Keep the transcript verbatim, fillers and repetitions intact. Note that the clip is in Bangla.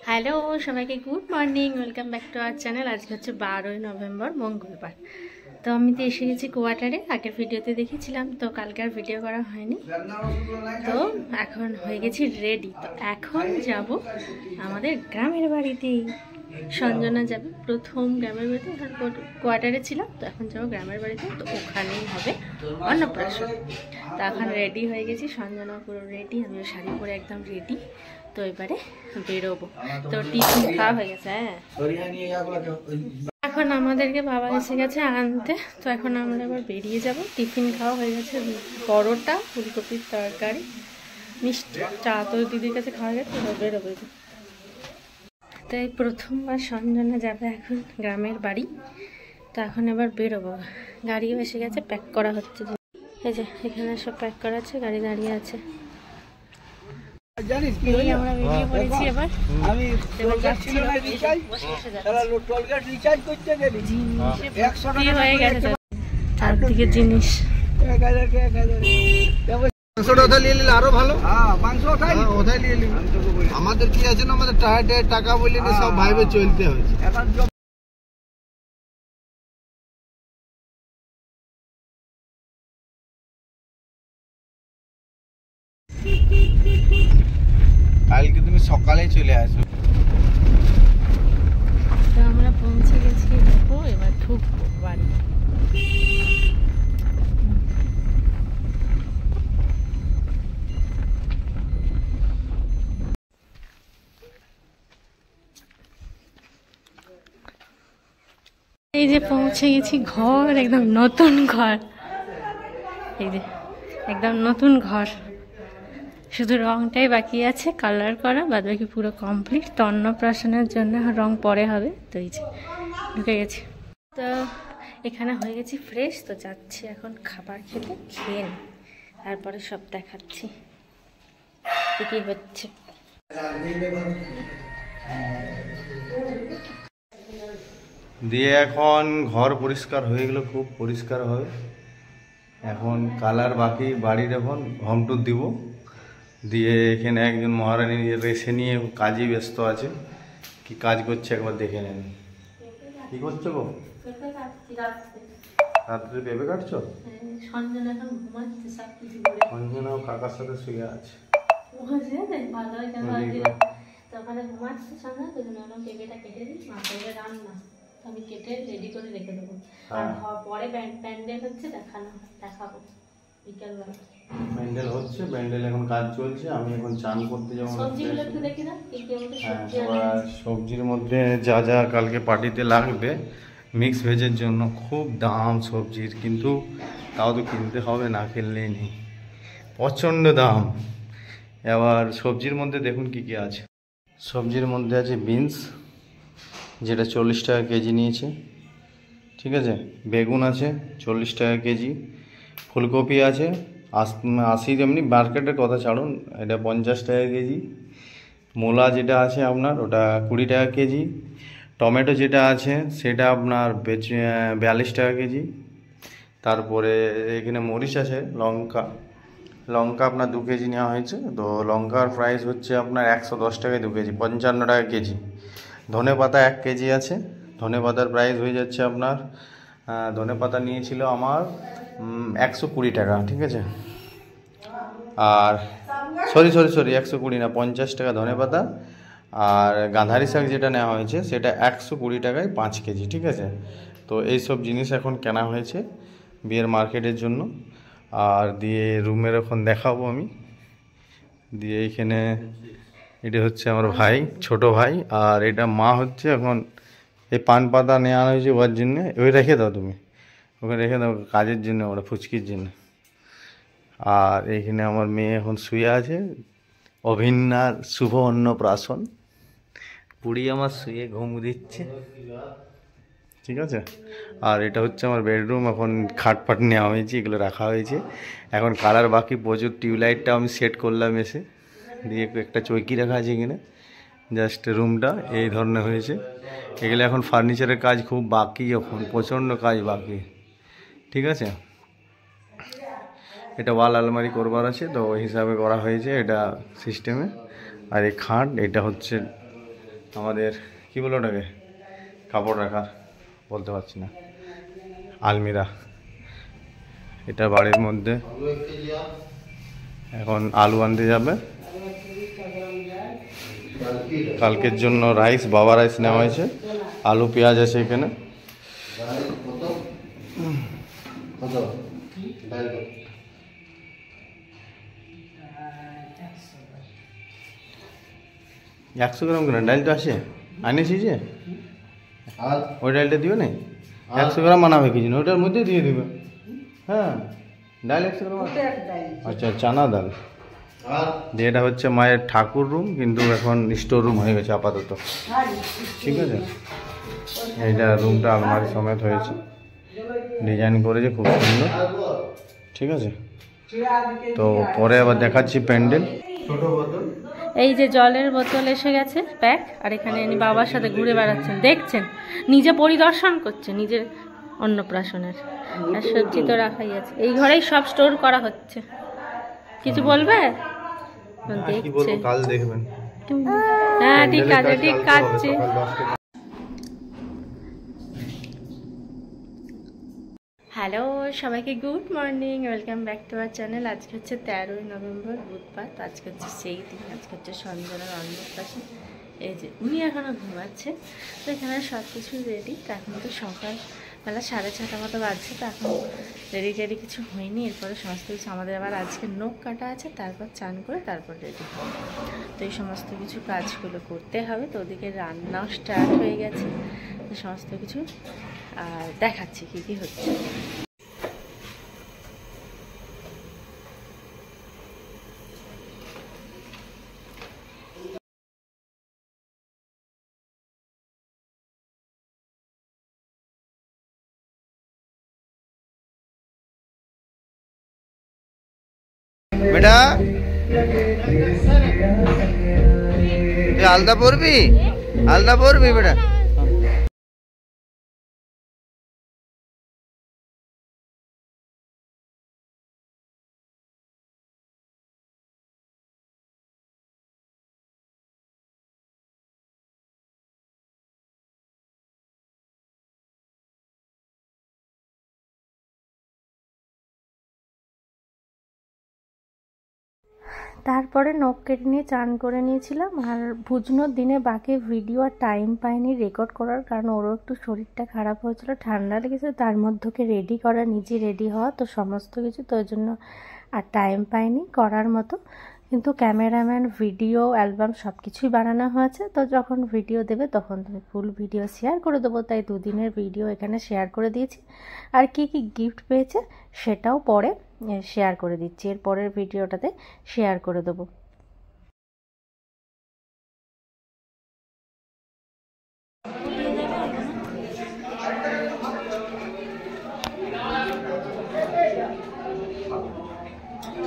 হ্যালো সবাইকে good morning, welcome back to our channel. আজকে হচ্ছে বারোই নভেম্বর, মঙ্গলবার। তো আমি তো এসে গেছি কোয়ার্টারে। আগের ভিডিওতে দেখেছিলাম, তো কালকে আর ভিডিও করা হয়নি। তো এখন হয়ে গেছি রেডি। তো এখন যাব আমাদের গ্রামের বাড়িতেই। সঞ্জনা যাবে প্রথম গ্রামের বাড়িতে। এখন কোয়ার্টারে ছিলাম, তো এখন যাবো গ্রামের বাড়িতে। তো ওখানেই হবে অন্নপ্রাশন। তো এখন রেডি হয়ে গেছি, সঞ্জনা পুরো রেডি, আমিও শাড়ি পরে একদম রেডি। তো এবারে বেরোবো। তো টিফিন খাওয়া হয়ে গেছে। হ্যাঁ, এখন আমাদেরকে বাবা এসে গেছে আনতে। তো এখন আমরা এবার বেরিয়ে যাব। টিফিন খাওয়া হয়ে গেছে, পরোটা, ফুলকপির তরকারি, মিষ্টি, চা তো দিদির কাছে খাওয়া গেছে। এবার বেরোবো। তো এই প্রথমবার সঞ্জনা যাবে এখন গ্রামের বাড়ি। তো এখন এবার বেরোবো। গাড়িও এসে গেছে, প্যাক করা হচ্ছে। এই যে এখানে সব প্যাক করা আছে, গাড়ি দাঁড়িয়ে আছে। আমরা বেরিয়ে পড়েছি। এবার হয়ে গেছে চারদিকে জিনিস। আরো ভালো ওটাই নিয়ে নিবি। আমাদের কি আছে না, আমাদের টায়ার টাকা বলে সব ভাইবে চলতে হয়েছে। কালকে তুমি সকালে চলে আসবে। তো আমরা পৌঁছে গেছি, দেখো এবার ঢুকবো বাড়ি। এই যে পৌঁছে গেছি ঘর, একদম নতুন ঘর। এই যে একদম নতুন ঘর, শুধু রংটাই বাকি আছে কালার করা, বাদ বাকি পুরো কমপ্লিট। তো অন্নপ্রাশনের জন্য রং পরে হবে। তো এই যে ঢুকে গেছি। তো এখানে হয়ে গেছি ফ্রেশ। তো যাচ্ছি এখন খাবার খেতে, খেয়ে নিই, তারপরে সব দেখাচ্ছি কি হচ্ছে। দিয়ে এখন ঘর পরিষ্কার হয়ে গেল, খুব পরিষ্কার হবে। এখন কালার বাকি, বাড়ির এখন হোম টুর দিব। দিয়ে এখানে একজন মহারানী রেসে নিয়ে কাজে ব্যস্ত আছে। কি কাজ করছে একবার দেখে নেন। কি করছো গো? রাত্রে পেঁপে কাটছো? সঞ্জনা কাকার সাথে শুয়ে আছে। আমি কেটে রেডি করে রেখে দেবো। আর পরে প্যান্ডেল হচ্ছে, দেখানো দেখাবো বিকেলবেলা। প্যান্ডেল হচ্ছে, প্যান্ডেল এখন কাজ চলছে। আমি এখন চান করতে যাবো। সবজিগুলো একটু দেখি না কি কি মধ্যে সবজি আছে। আর সবজির মধ্যে যা যা কালকে পার্টিতে লাগবে মিক্স ভেজের জন্য, খুব দাম সবজির, কিন্তু তাও তো কিনতে হবে, না কিনলেই নেই, প্রচণ্ড দাম। এবার সবজির মধ্যে দেখুন কি কি আছে। সবজির মধ্যে আছে বিনস, যেটা চল্লিশ টাকা কেজি নিয়েছে, ঠিক আছে। বেগুন আছে চল্লিশ টাকা কেজি। ফুলকপি আছে আশি, যেমনি মার্কেটের কথা ছাড়ুন, এটা পঞ্চাশ টাকা কেজি। মূলা যেটা আছে আপনার, ওটা কুড়ি টাকা কেজি। টমেটো যেটা আছে সেটা আপনার বিয়াল্লিশ টাকা কেজি। তারপরে এখানে মরিচ আছে, লঙ্কা লঙ্কা আপনার দু কেজি নেওয়া হয়েছে। তো লঙ্কার প্রাইস হচ্ছে আপনার একশো দশ টাকায় দু কেজি, পঞ্চান্ন টাকা কেজি। ধনে পাতা এক কেজি আছে, ধনে পাতার প্রাইস হয়ে যাচ্ছে আপনার, ধনে পাতা নিয়েছিল আমার একশো কুড়ি টাকা, ঠিক আছে। আর সরি সরি সরি একশো কুড়ি না, পঞ্চাশ টাকা ধনে পাতা। আর গাঁধারি শাক যেটা নেওয়া হয়েছে সেটা একশো কুড়ি টাকায় পাঁচ কেজি, ঠিক আছে। তো এই সব জিনিস এখন কেনা হয়েছে বিয়ের মার্কেটের জন্য। আর দিয়ে রুমের এখন দেখাবো আমি। দিয়ে এইখানে এটা হচ্ছে আমার ভাই, ছোট ভাই। আর এটা মা হচ্ছে এখন এই পান পাতা নেওয়া হয়েছে ওর জন্যে। ওই রেখে দাও তুমি, ওকে রেখে দাও কাজের জন্য, ওরা ফুচকির জন্য। আর এইখানে আমার মেয়ে এখন শুয়ে আছে, অভিন্নার শুভ অন্নপ্রাশন। পুড়ি আমার শুয়ে ঘুম দিচ্ছে, ঠিক আছে। আর এটা হচ্ছে আমার বেডরুম। এখন খাট ফাট নেওয়া হয়েছে, এগুলো রাখা হয়েছে। এখন কালার বাকি প্রচুর। টিউবলাইটটা আমি সেট করলাম এসে, দিয়ে একটা চৌকি রাখা আছে এখানে। জাস্ট রুমটা এই ধরনের হয়েছে। এগুলো এখন ফার্নিচারের কাজ খুব বাকি, এখন প্রচণ্ড কাজ বাকি, ঠিক আছে। এটা ওয়াল আলমারি করবার আছে, তো ওই হিসাবে করা হয়েছে এটা সিস্টেমে। আর এই খাট, এটা হচ্ছে আমাদের কি বলো ওটাকে, কাপড় রাখার বলতে পারছি না, আলমিরা। এটা বাড়ির মধ্যে। এখন আলু আনতে যাবে, কালকের জন্য রাইস, বাবা রাইস নেওয়া হয়েছে, আলু পেঁয়াজ আছে এখানে। একশো গ্রাম কেন, ডাল তো আসে আনিছি যে, ওই ডালটা দিও না, একশো গ্রাম আনাবে কি জন্য, ওটার মধ্যে দিয়ে দিবে। হ্যাঁ ডাল একশো গ্রাম। আচ্ছা চানা ডাল। এটা হচ্ছে মায়ের ঠাকুর রুম, কিন্তু এখন স্টোর রুম হয়ে গেছে আপাতত। ঠিক আছে, এইটা রুমটা আলমারি সমেত হয়েছে, ডিজাইন করেছে খুব সুন্দর। ঠিক আছে, তো পরে আবার দেখাচ্ছি প্যান্ডেল। ছোট বোতল, এই যে জলের বোতল এসে গেছে প্যাক, আর এখানে ইনি বাবার সাথে ঘুরে বেড়াচ্ছেন, দেখছেন, নিজে পরিদর্শন করছে নিজের অন্নপ্রাশনের। আর সবজি তো রাখাই আছে, এই ঘরেই সব স্টোর করা হচ্ছে। কিছু বলবে? দেখছে, কাল দেখবেন। হ্যাঁ ঠিক আছে, ঠিক আছে। হ্যালো সবাইকে, good morning, welcome back to our channel. আজকে হচ্ছে তেরোই নভেম্বর বুধবার। তো আজকে হচ্ছে সেই দিন, আজকে হচ্ছে সঞ্জনার অন্নপ্রাশন। এই যে উনি এখনও ঘুমাচ্ছে, তো এখানে সব কিছু রেডি। তো এখন তো সকালবেলা সাড়ে ছটা মতো বাজছে, তো এখন রেডি টেডি কিছু হয়নি। এরপরে সমস্ত কিছু আমাদের আবার আজকে নখ কাটা আছে, তারপর চান করে তারপর রেডি হবে। তো এই সমস্ত কিছু কাজগুলো করতে হবে। তো ওদিকে রান্নাও স্টার্ট হয়ে গেছে, তো সমস্ত কিছু আর দেখাচ্ছি কী কী হচ্ছে। বেটা তুই আলদা পরবি, আলদা পরবি বেটা। তারপরে নখ কেটে নিয়ে চান করে নিয়েছিলাম। আর ভুজনোর দিনে বাকি ভিডিও আর টাইম পাইনি রেকর্ড করার, কারণ ওরও একটু শরীরটা খারাপ হয়েছিল, ঠান্ডা লেগেছে, তার মধ্যে রেডি করা, নিজে রেডি হওয়া, তো সমস্ত কিছু, তো ওই জন্য আর টাইম পাইনি করার মতো। কিন্তু ক্যামেরাম্যান, ভিডিও, অ্যালবাম সব কিছুই বানানো হয়েছে। তো যখন ভিডিও দেবে তখন তুমি ফুল ভিডিও শেয়ার করে দেবো, তাই দুদিনের ভিডিও এখানে শেয়ার করে দিয়েছি। আর কি কি গিফট পেয়েছে সেটাও পরে শেয়ার করে দিচ্ছি, এর পরের ভিডিওটাতে শেয়ার করে দেবো।